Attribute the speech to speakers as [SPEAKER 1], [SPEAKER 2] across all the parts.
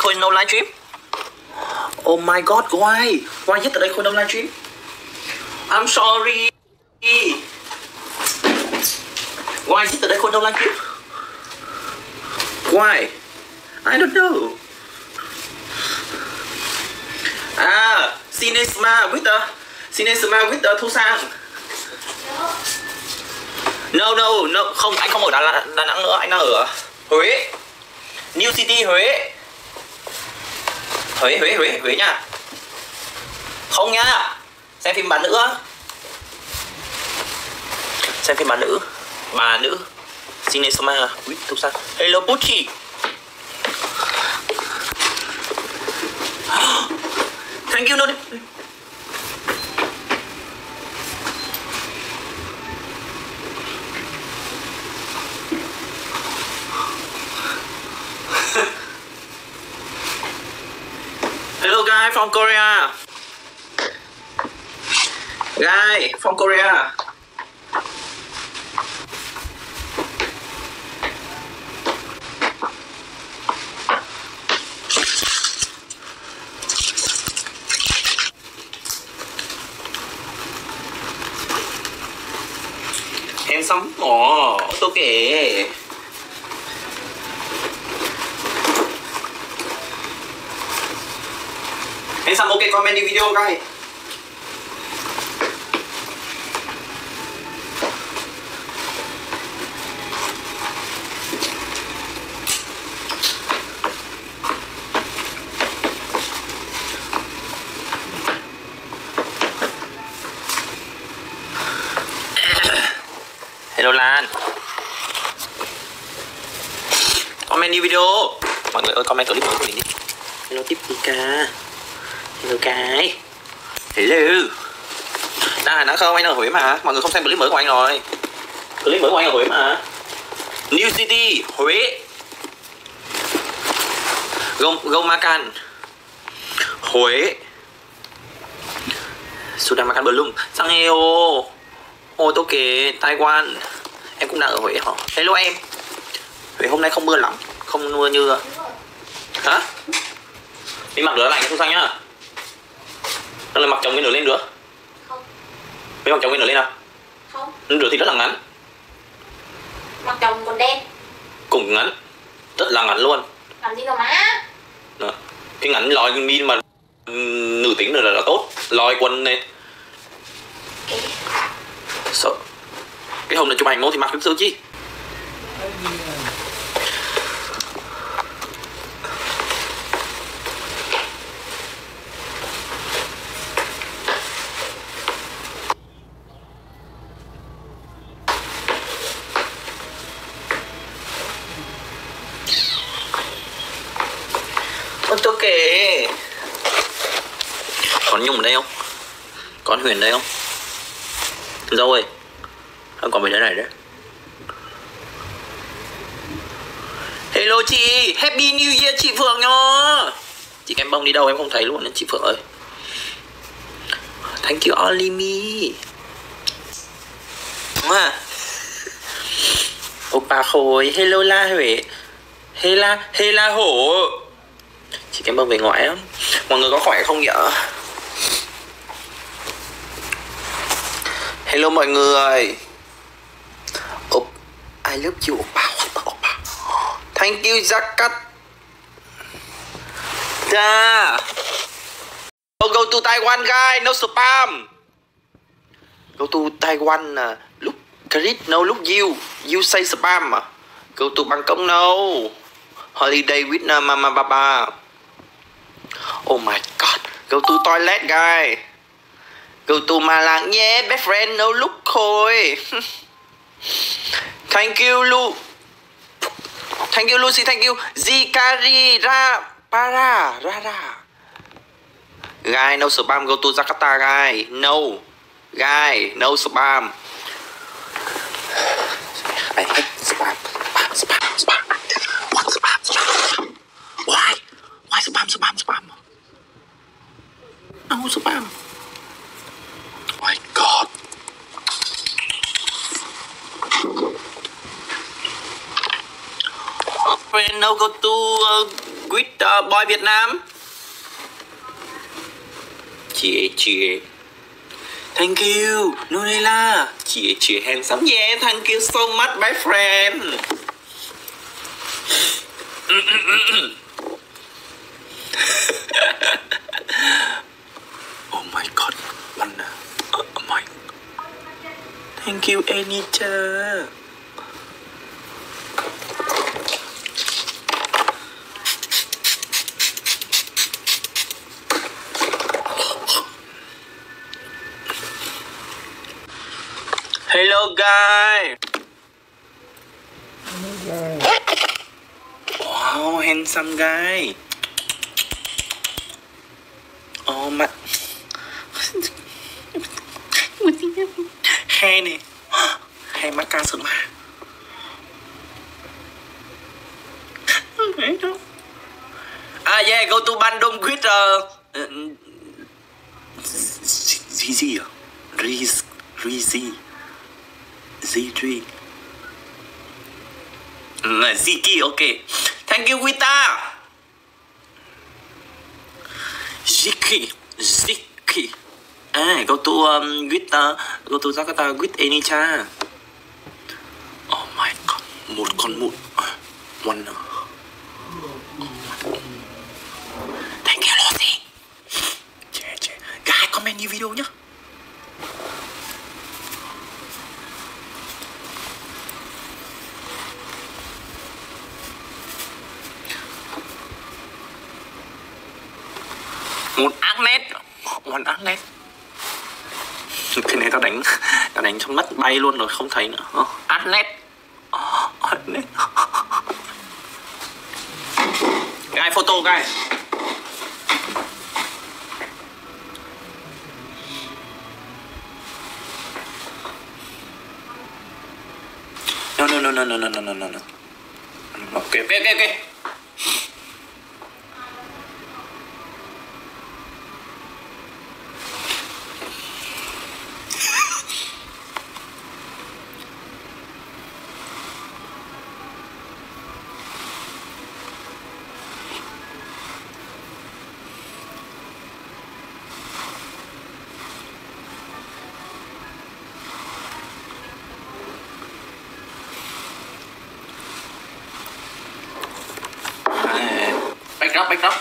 [SPEAKER 1] Khôi no livestream. Oh my god, why yesterday Khôi no livestream? I'm sorry. Why yesterday Khôi no livestream? Why? I don't know. Cinesma with the Thu Sang. No, không, anh không ở Đà Nẵng nữa, anh đang ở Huế. New City Huế. Huế nha. Không nha. Xem phim bà nữ. Cinesma with Thu Sang. Hello Pucci. Thank you. Hello guy from Korea. Guy from Korea. Handsome. Oh, it's okay. Handsome, okay, comment the video, guys. Hello Lan. Comment đi video. Mọi người ơi, comment clip của mình đi. Hello Tipika. Hello guys. Hello. Đà Nẵng không, anh ở Huế mà. Mọi người không xem clip mới của anh rồi. Clip mới của anh ở Huế mà. New City Huế. Gomakan Huế. Sudamakan Belum. Sangheo. Ôi tốt kìa, Taiwan. Em cũng đang ở Huế hả? Hello em. Huế hôm nay không mưa lắm. Không mưa như... Hả? Đi mặc rửa lạnh cái Thu Sang nhá. Nó là mặc chồng cái nửa lên rửa.
[SPEAKER 2] Không.
[SPEAKER 1] Mấy mặc chồng cái nửa lên nào?
[SPEAKER 2] Không.
[SPEAKER 1] Rửa thì rất là ngắn.
[SPEAKER 2] Mặc chồng còn đen.
[SPEAKER 1] Cũng ngắn. Rất là ngắn luôn.
[SPEAKER 2] Làm gì đâu má.
[SPEAKER 1] Đó. Cái ngắn lòi min mà nửa tính rồi là tốt. Lòi quần này. Sợ. Cái hôm này chụp ảnh ngô thì mặc cái sơ chi. Ok. Còn Nhung ở đây không? Còn Huyền đây không? Dâu ơi. Không còn mấy đứa này đấy. Hello chị. Happy New Year chị Phượng nhá. Chị Kem Bông đi đâu em không thấy luôn chị Phượng ơi. Thank you only me. Mà Oppa Khôi. Hello La Huế. Hela Hổ. Chị Kem Bông về ngoại lắm. Mọi người có khỏe không vậy? Hello mọi người. I love you Oppa. Thank you Jakat. Go to Taiwan guys, no spam. Go to Taiwan look Chris, no look you say spam. Go to Bangkok no. Holiday with Mama Baba. Oh my god. Go to toilet guys. Go to Malang yeah, best friend no look thôi. Thank you Lu. Thank you Lucy, thank you Zikari ra para rara. Guy no spam, go to Jakarta guy. No. Guy no spam. I hate spam. Spam. What spam? Why? Why spam? No spam. Oh my god. Friend, no go to with boy Việt Nam. Chị thank you Nunela. Chị handsome. Yeah, thank you so much my friend. Oh my god, Wanda. Oh my. Thank you Anita. Hello guys. Wow, handsome guy. Oh my. Hai nè. Hai mắt ca sừng mà. Ah yeah, go to Bandung with Zizi. Rizy. Z3. Ziki, okay. Thank you, Wita. Ziki. Ah, go to go to Jakarta with Enicha. Oh my god, một con mụn. One. Thank you, Lucy. Che. Guys, comment new video nhá. Một Agnes. Cái này tao đánh cho mất bay luôn rồi, không thấy nữa. Agnes. Guys, photo guys. No. Okay. Back up.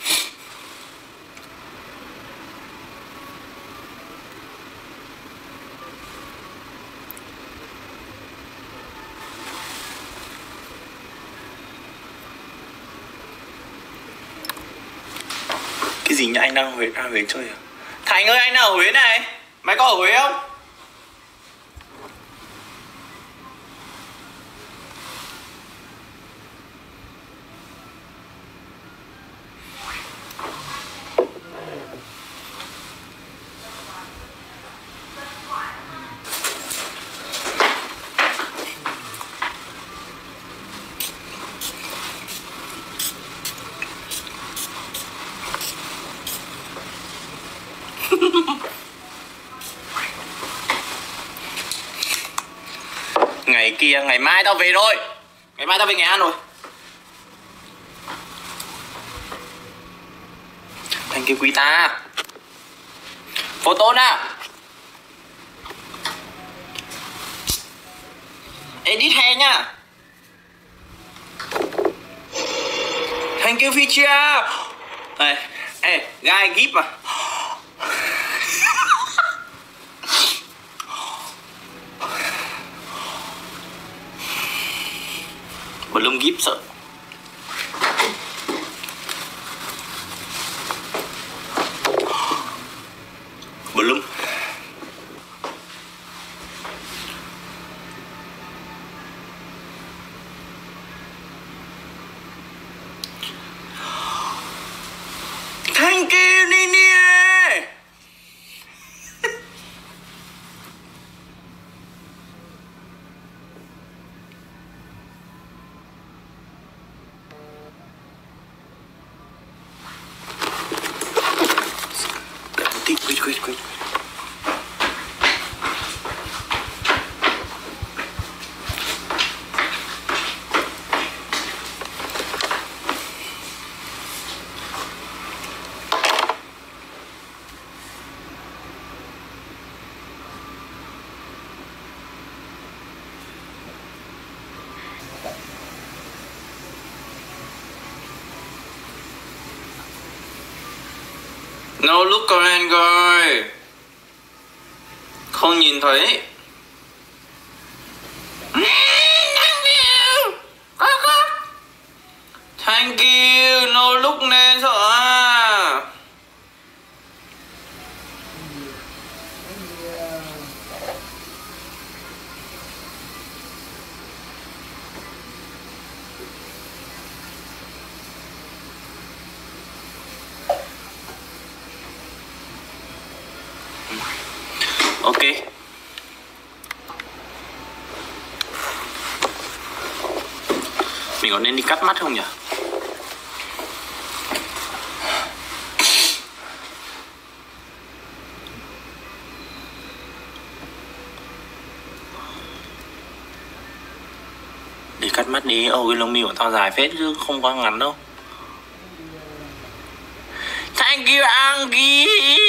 [SPEAKER 1] Cái gì nhỉ? Anh đang ra Huế chơi à? Thành ơi, anh đang ở Huế này. Mày có ở Huế không? Ngày kia, ngày mai tao về rồi. Ngày mai tao về Nghệ An rồi. Thank you quý ta. Photo nè. Edit hair nha. Thank you Ficha. Ê, guy gift à. Belum gift sợ. Belum. Thank you Nini. Wait. No look comment rồi. Không nhìn thấy. Thank you. No look nên sợ à. Ok. Mình có nên đi cắt mắt không nhỉ? Đi cắt mắt đi. Ồ, cái lông mi của tao dài phết chứ không quá ngắn đâu. Thank you Angie.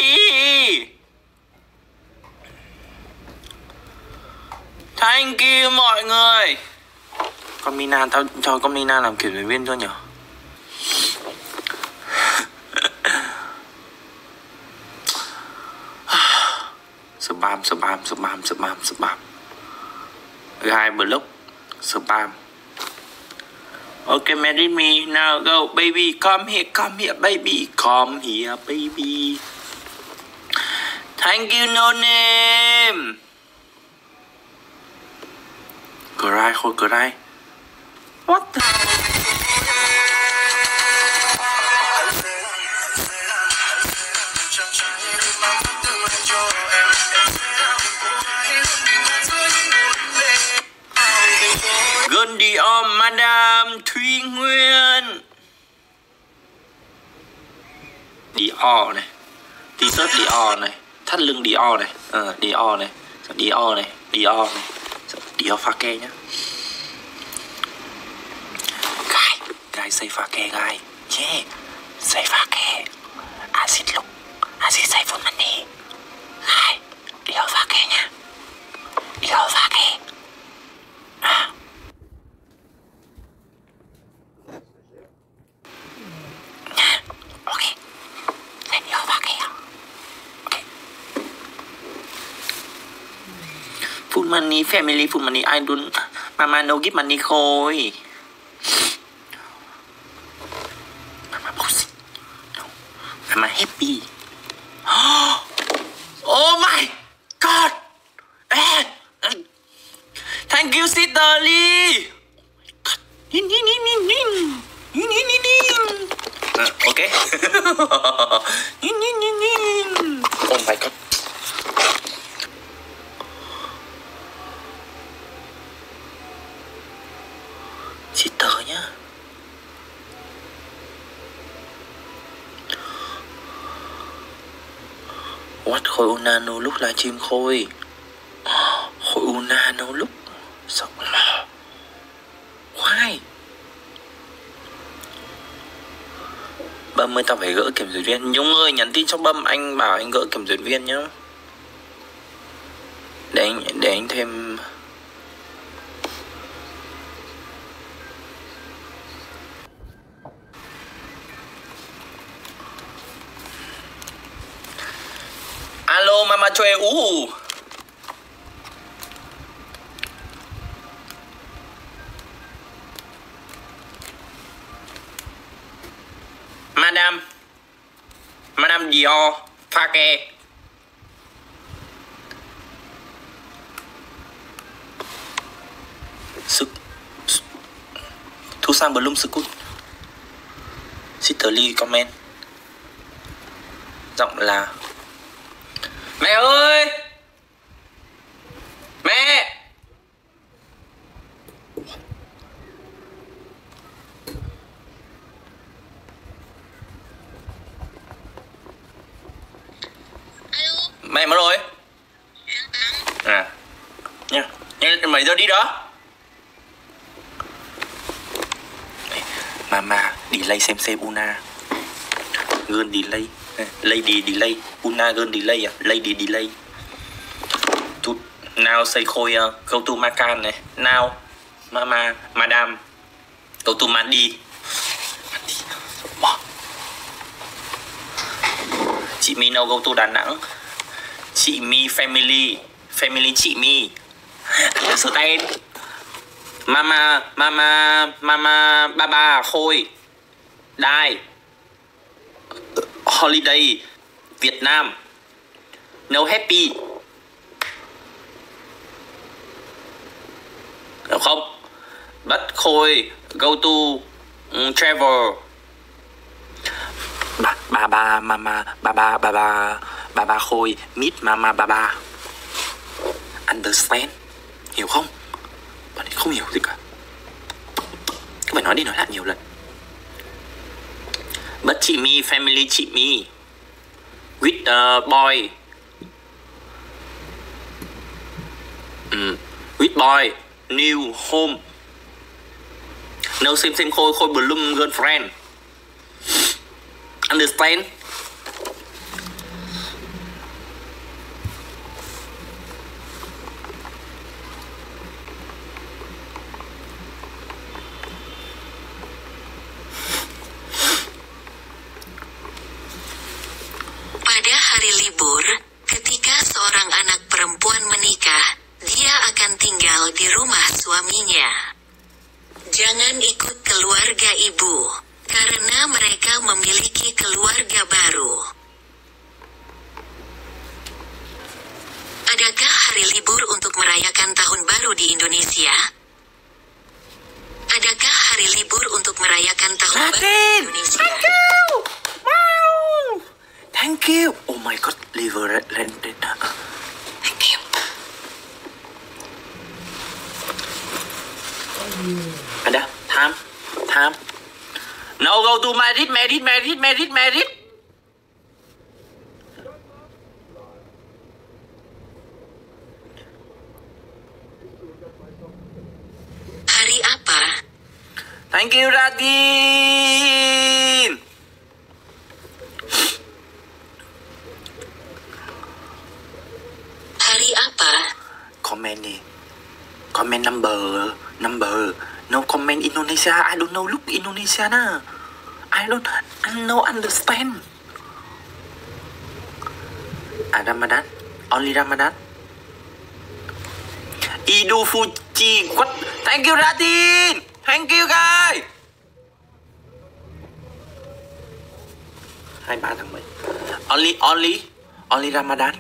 [SPEAKER 1] Thank you mọi người. Con Mina, tao cho con Mina làm kiểm duyệt viên cho nhỉ? Spam. Gai block spam. Okay, marry me now, go baby, come here baby, come here baby. Thank you no name. Cry thôi cry. What the? Gần đi om Madame Thúy Nguyên. Dior này, t-shirt Dior này, thắt lưng Dior này, Dior này, Dior này, Dior này, Dior pha ke nhá. Gai say pha ke gai, yeah, say pha ke, acid look, acid say for money, gai, Dior pha ke nhá, Dior pha ke. Full money, family full money, I don't, mama no give money khôi. Mama bossy, no, mama happy. Oh my god, thank you sister Lee. Okay. Oh my god. Sister nhá. What khôi Una no lúc livestream khôi. Khôi Una no lúc. Sợ lò. Why? 30 tao phải gỡ kiểm duyệt viên. Nhung ơi nhắn tin cho Bâm, anh bảo anh gỡ kiểm duyệt viên nhá. Để anh thêm. Alo mama cho em Madame Dior pha ke. Thu sang Bloom School. Sister Lee comment. Giọng là mẹ ơi, mẹ. Mẹ mất rồi. À nha, mấy giờ đi đó? Mama delay xem Una. Girl delay, lady delay, Una girl delay à, lady delay. Now say khôi go to Macan này. Now mama madam go to Mandi. Chị My no go to Đà Nẵng. Chị My family. Family chị My. Understand. Mama Baba Khôi. Die. Holiday Việt Nam. No happy. Được không? But Khôi go to travel. Baba Khôi meet mama Baba. Understand. Hiểu không? Bạn ấy không hiểu gì cả. Cứ phải nói đi nói lại nhiều lần. But chị My family chị My with boy. With boy new home. No same Khôi bloom girlfriend. Understand?
[SPEAKER 3] Pada hari libur, ketika seorang anak perempuan menikah, dia akan tinggal di rumah suaminya. Jangan ikut keluarga ibu, karena mereka memiliki keluarga baru. Adakah hari libur untuk merayakan tahun baru di Indonesia? Adakah hari libur untuk merayakan tahun baru di Indonesia?
[SPEAKER 1] Thank you. Oh my god, liver rented. Thank you. Ada, tham. No, go to Madrid.
[SPEAKER 3] Hari apa?
[SPEAKER 1] Thank you, Radin.
[SPEAKER 3] Hari apa?
[SPEAKER 1] Comment đi. Comment number. No comment Indonesia. I don't know look Indonesia na. I don't know understand. Ramadan. Only Ramadan. Idul Fuji. What? Thank you, Radin. Thank you, guys. 23 tháng 10. Only Ramadan.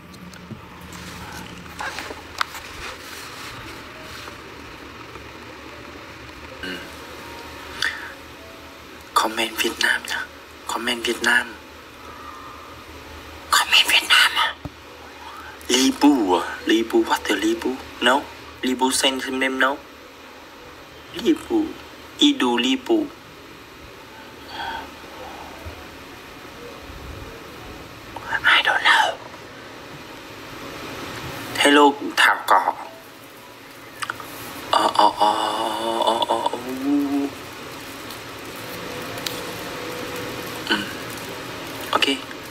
[SPEAKER 1] Comment Việt Nam nhá. Comment Việt Nam à? Libu à? Libu, what the Libu? No? Libu send him name no? Libu. Idu Libu. I don't know. Hello Thảo Cỏ. Ok.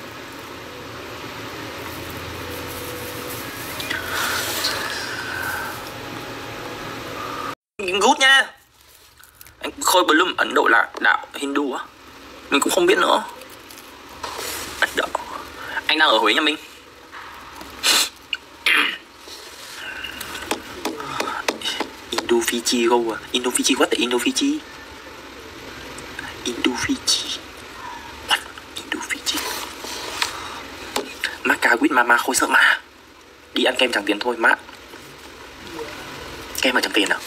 [SPEAKER 1] Good nha. Anh Khôi Bloom Ấn Độ là đạo Hindu á? Mình cũng không biết nữa. Ấn Độ. Anh đang ở Huế nha Minh. Indo Fiji go à? Indo Fiji, what the Indo Fiji? Indo Fiji. What? Indo Fiji. Maca with mama Khôi sợ ma. Đi ăn kem chẳng tiền thôi má. Kem mà chẳng tiền à?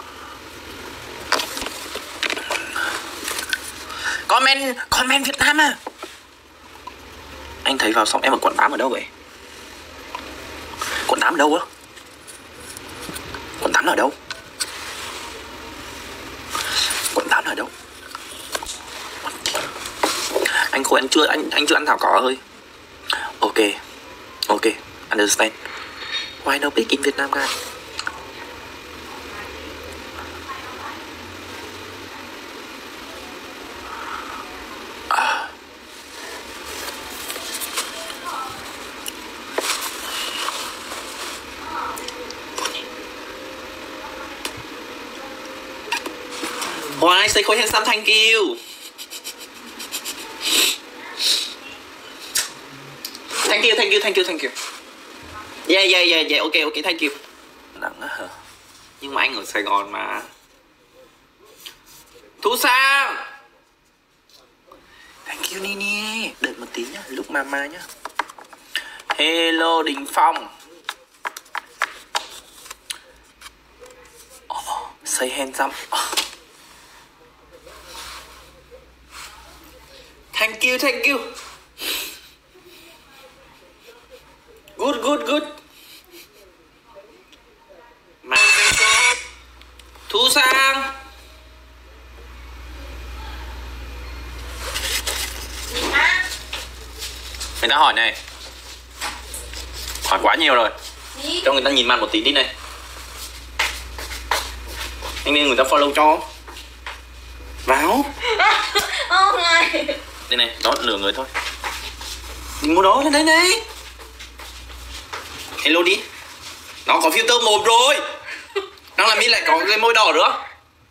[SPEAKER 1] Comment Việt Nam à? Anh thấy vào xong em ở quận 8 ở đâu vậy? Quận 8 ở đâu á? Quận 8 ở đâu? Quận 8 ở đâu? Anh Khôi anh chưa ăn thảo cỏ ơi. Ok, understand. Why no big in Việt Nam guys? Why say Khôi handsome, thank you. Thank you. Yeah, ok, thank you. Nặng á hả? Nhưng mà anh ở Sài Gòn mà. Thu Sang. Thank you Nini. Đợi một tí nhá, lúc mama nhá. Hello Đình Phong. Say handsome. Thank you. Good. Mà Thu Sang.
[SPEAKER 2] Gì má?
[SPEAKER 1] Người ta hỏi này. Hỏi quá nhiều rồi.
[SPEAKER 2] Gì?
[SPEAKER 1] Cho người ta nhìn mặt một tí đi này. Anh nên người ta follow cho. Vào.
[SPEAKER 2] Ô này.
[SPEAKER 1] Đây này, đó nửa người thôi. Đừng mua đó lên đây này. Hello đi. Nó có filter mồm rồi. Đang làm gì lại có cái môi đỏ nữa.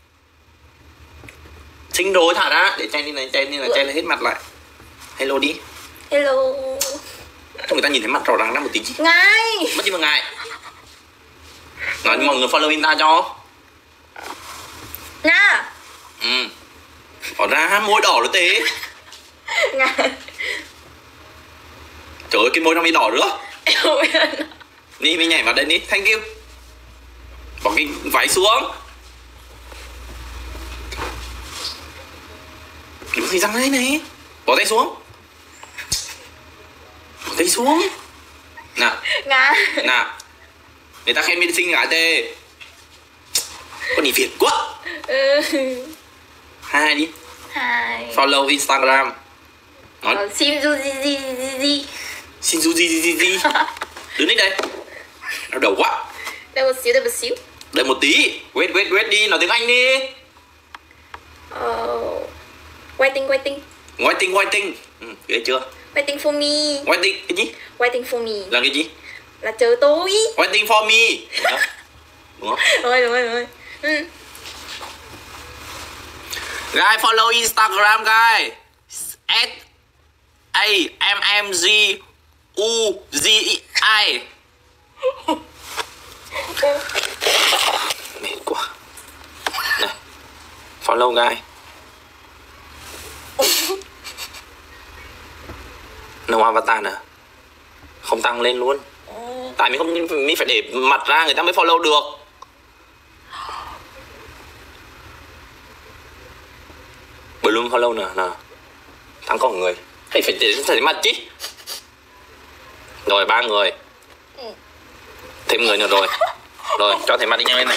[SPEAKER 1] Xinh rồi thả ra. Để che đi này, che lại hết mặt lại. Hello đi.
[SPEAKER 2] Hello.
[SPEAKER 1] Cho người ta nhìn thấy mặt rõ ràng ra một tí chứ.
[SPEAKER 2] Ngay.
[SPEAKER 1] Mất gì mà ngại. Nói mọi người follow Insta cho.
[SPEAKER 2] Nha.
[SPEAKER 1] Bỏ ra môi đỏ rồi tê.
[SPEAKER 2] Ngay.
[SPEAKER 1] Trời ơi cái môi nó bị đỏ nữa. Đi mình nhảy vào đây đi. Thank you. Bỏ cái váy xuống. Đứng gì răng đấy này. Bỏ tay xuống. Bỏ tay xuống. Nào. Nào. Người ta khen mình xinh gái tê. Con đi phiền quá. Hai đi.
[SPEAKER 2] Hai.
[SPEAKER 1] Follow Instagram. Nói.
[SPEAKER 2] Xin gì.
[SPEAKER 1] Xin gì. Đứng đến đây. Đau đầu quá.
[SPEAKER 2] Đợi một xíu.
[SPEAKER 1] Đợi một tí. Wait đi. Nói tiếng Anh đi. Waiting. Ghê chưa?
[SPEAKER 2] Waiting for me.
[SPEAKER 1] Waiting cái gì?
[SPEAKER 2] Waiting for me.
[SPEAKER 1] Là cái gì?
[SPEAKER 2] Là chờ tôi.
[SPEAKER 1] Waiting for me. Đúng không?
[SPEAKER 2] Rồi.
[SPEAKER 1] Guys follow Instagram guys. SAMMGUZI. Mệt quá. Này. Follow guys. No avatar nè. Không tăng lên luôn. Tại mình phải để mặt ra người ta mới follow được. Bloom follow nè. Thắng có người. Phải để mặt chứ. Rồi 3 người. Thêm người nữa rồi. Rồi cho thấy mặt đi nhanh lên này.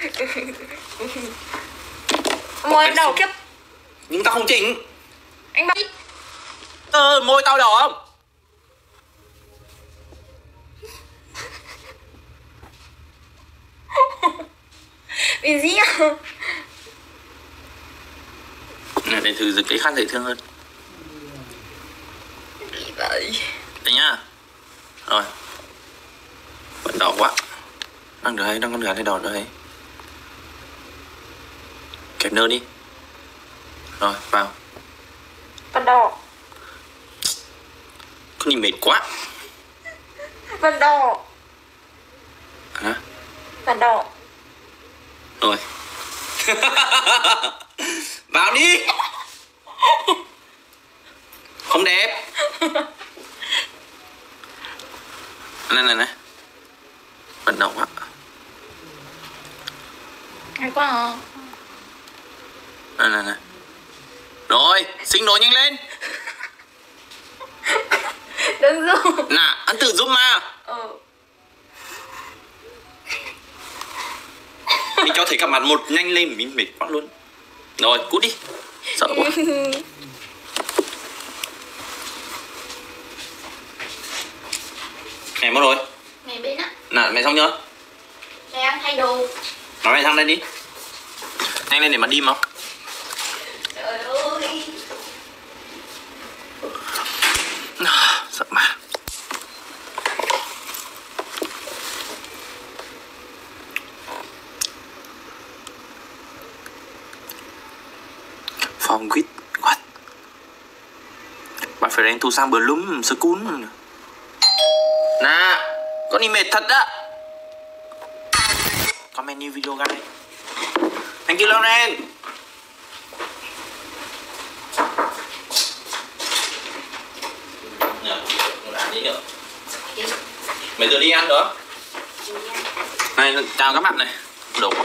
[SPEAKER 2] Môi em đỏ kiếp.
[SPEAKER 1] Nhưng tao không chỉnh.
[SPEAKER 2] Anh bắt.
[SPEAKER 1] Môi tao đỏ không?
[SPEAKER 2] Vì gì à?
[SPEAKER 1] Để thử cái khăn dễ thương hơn.
[SPEAKER 2] Đi vậy.
[SPEAKER 1] Đây nhá. Rồi. Vẫn đỏ quá. Đang được hay, đang con gà hay đỏ được hay. Kẹp nơ đi. Rồi, vào.
[SPEAKER 2] Vẫn đỏ.
[SPEAKER 1] Con nhìn mệt quá.
[SPEAKER 2] Vẫn đỏ.
[SPEAKER 1] Hả?
[SPEAKER 2] Vẫn đỏ.
[SPEAKER 1] Rồi. Vào đi. Không đẹp. Này. Vận động quá.
[SPEAKER 2] Hay quá à.
[SPEAKER 1] Này. Rồi, xinh rồi nhanh lên.
[SPEAKER 2] Đừng zoom.
[SPEAKER 1] Nè, anh tự giúp mà. Mình cho thấy cả mặt một nhanh lên mình mệt quá luôn. Rồi, cút đi. Sợ quá. Mẹ mất rồi.
[SPEAKER 2] Mẹ bên á.
[SPEAKER 1] Nè, mẹ xong chưa?
[SPEAKER 2] Mẹ ăn thay đồ.
[SPEAKER 1] Nói mẹ sang đây đi. Nhanh lên để mà đi mà.
[SPEAKER 2] Trời ơi.
[SPEAKER 1] Sợ mà. Phòng quýt. What? Bạn phải đánh Thu Sang Bloom School. Nè, con đi mệt thật đó. Comment new video guys. Thank you Lauren. Mày tự đi ăn nữa. Này, chào các bạn này. Đúng.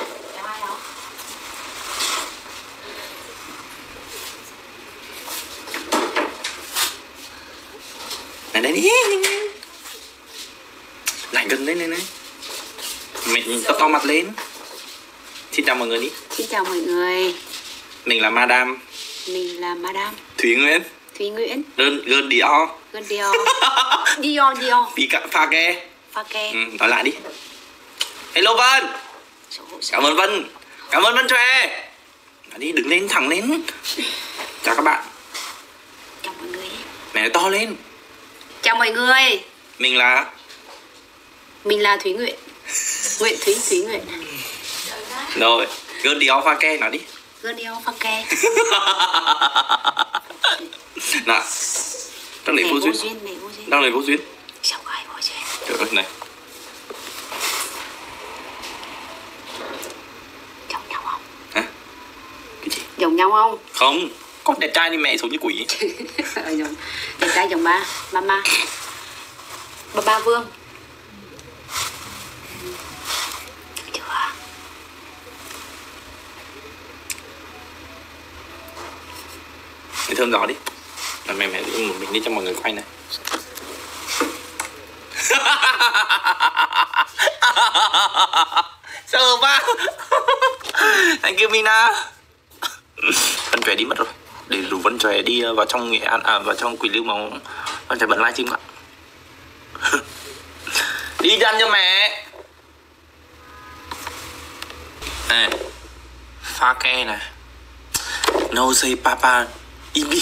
[SPEAKER 1] Này đây đi. Lại gần đây này. Mình to mặt lên. Xin chào mọi người đi.
[SPEAKER 2] Xin chào mọi người.
[SPEAKER 1] Mình là Madame.
[SPEAKER 2] Mình là Madame
[SPEAKER 1] Thúy Nguyễn.
[SPEAKER 2] Thúy Nguyễn.
[SPEAKER 1] Girl Dior.
[SPEAKER 2] Girl Dior. Dior.
[SPEAKER 1] Pha ke.
[SPEAKER 2] Pha ke.
[SPEAKER 1] Nói lại đi. Hello Vân. Cảm ơn Vân. Cảm ơn Vân Chòe. Nói đi, đứng lên, thẳng lên. Chào các bạn.
[SPEAKER 2] Chào mọi người.
[SPEAKER 1] Mẹ nói to lên.
[SPEAKER 2] Chào mọi người.
[SPEAKER 1] Mình là
[SPEAKER 2] Thúy Nguyễn. Thúy Nguyễn.
[SPEAKER 1] Rồi, Girl Dior pha ke nói đi.
[SPEAKER 2] Girl Dior pha ke.
[SPEAKER 1] Nào. Đang lấy vô duyên. Đang lấy vô duyên.
[SPEAKER 2] Sao gọi vô duyên.
[SPEAKER 1] Trời ơi này.
[SPEAKER 2] Giống nhau không?
[SPEAKER 1] Hả? Cái gì?
[SPEAKER 2] Giống nhau không?
[SPEAKER 1] Không. Con đẹp trai thì mẹ sống như quỷ.
[SPEAKER 2] Đẹp trai giống ba. Mama. Ba Vương. Chưa.
[SPEAKER 1] Mày thơm gió đi. Rồi mẹ một mình đi cho mọi người quay này. Sợ quá. Thank you Mina. Vân Chòe đi mất rồi. Để rủ Vân Chòe đi vào trong Nghệ An, vào trong Quỳnh Lưu mà Vân Chòe bận livestream ạ. Đi ăn cho mẹ. Này, pha ke này. No say papa Ibi.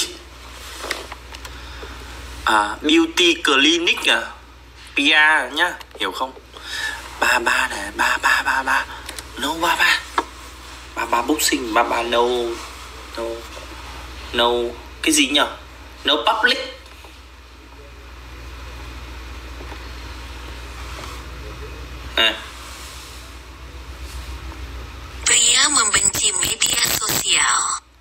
[SPEAKER 1] Beauty clinic Pia nhá, hiểu không? Ba này, ba. No ba boxing, ba no cái gì nhỉ? No public.
[SPEAKER 3] Pria membenci media sosial.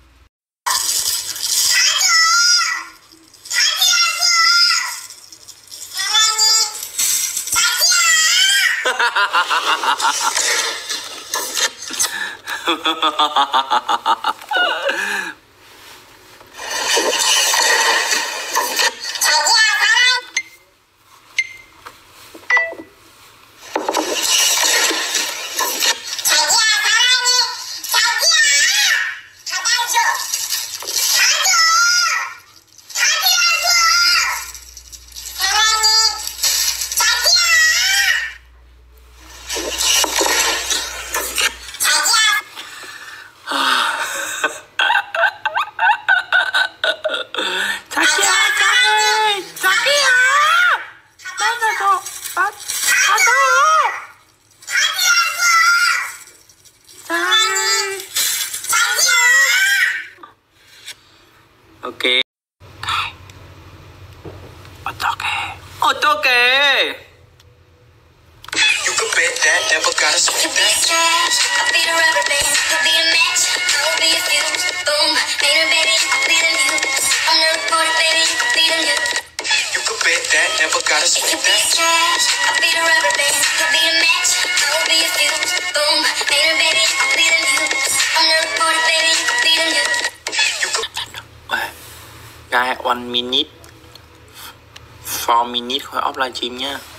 [SPEAKER 1] Ok. Otoke.
[SPEAKER 4] You could bet that, never gotta skip that.
[SPEAKER 5] I'll be the rubber band, you'll be a match, I'll be a fuse. Boom, later baby, I'll be the news. I'm the reporter, baby, I'll be the news.
[SPEAKER 4] You could bet that, never gotta skip
[SPEAKER 5] You'll be
[SPEAKER 4] that.
[SPEAKER 5] trash, I'll be the rubber band, you'll be a match, I'll be a fuse. Boom, later baby, I'll be the news. I'm the reporter, baby, I'll be the news.
[SPEAKER 1] Guys, 1 minute 4 minute khỏi off livestream nhá.